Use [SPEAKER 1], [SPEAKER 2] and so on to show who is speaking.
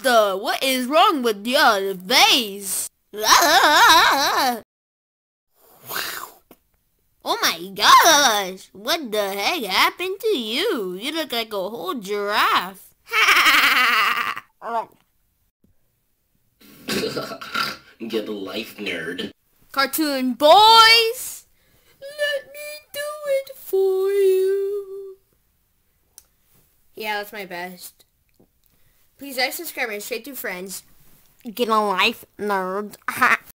[SPEAKER 1] Monster, what is wrong with your face? Oh my gosh, what the heck happened to you? You look like a whole giraffe.
[SPEAKER 2] Get a life, nerd.
[SPEAKER 1] Cartoon boys, let me do it for you. Yeah, that's my best. Please like, subscribe, and Straight to Friends. Get a life, nerd.